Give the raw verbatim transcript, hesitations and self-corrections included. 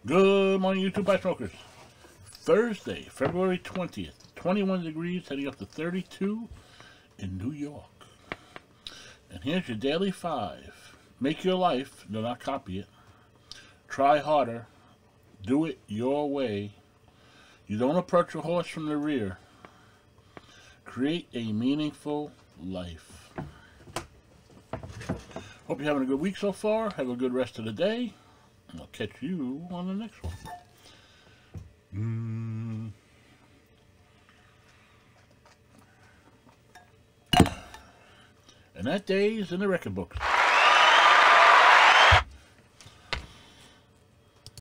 Good morning, YouTube Bike Smokers. Thursday, February twentieth, twenty-one degrees, heading up to thirty-two in New York. And here's your daily five. Make your life, do not copy it. Try harder. Do it your way. You don't approach a horse from the rear. Create a meaningful life. Hope you're having a good week so far. Have a good rest of the day. And I'll catch you on the next one. Mm. And that day is in the record books.